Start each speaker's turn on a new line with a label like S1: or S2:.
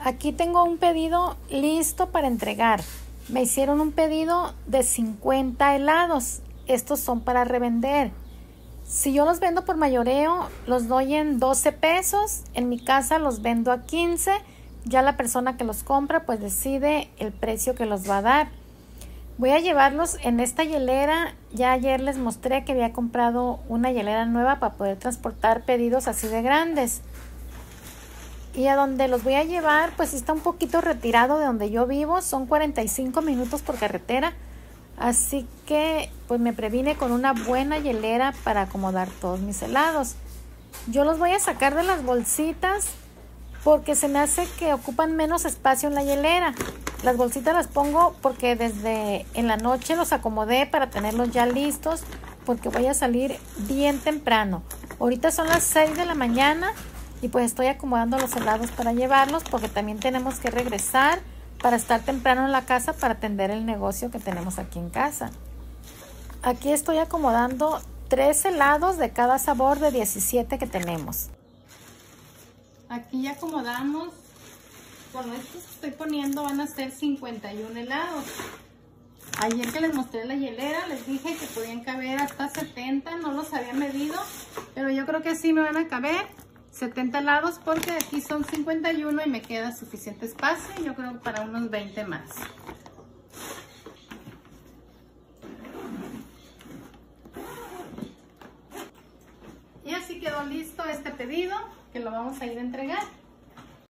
S1: Aquí tengo un pedido listo para entregar. Me hicieron un pedido de 50 helados. Estos son para revender. Si yo los vendo por mayoreo, los doy en 12 pesos. En mi casa los vendo a 15. Ya la persona que los compra pues decide el precio que los va a dar. Voy a llevarlos en esta hielera. Ya ayer les mostré que había comprado una hielera nueva para poder transportar pedidos así de grandes. Y a donde los voy a llevar pues está un poquito retirado de donde yo vivo. Son 45 minutos por carretera. Así que pues me previne con una buena hielera para acomodar todos mis helados. Yo los voy a sacar de las bolsitas porque se me hace que ocupan menos espacio en la hielera. Las bolsitas las pongo porque desde en la noche los acomodé para tenerlos ya listos, porque voy a salir bien temprano. Ahorita son las 6 de la mañana y pues estoy acomodando los helados para llevarlos, porque también tenemos que regresar para estar temprano en la casa para atender el negocio que tenemos aquí en casa. Aquí estoy acomodando 3 helados de cada sabor de 17 que tenemos. Aquí ya acomodamos. Con estos que estoy poniendo van a ser 51 helados. Ayer que les mostré la hielera les dije que podían caber hasta 70. No los había medido, pero yo creo que sí me van a caber 70 helados, porque aquí son 51 y me queda suficiente espacio. Yo creo para unos 20 más. Y así quedó listo este pedido, que lo vamos a ir a entregar.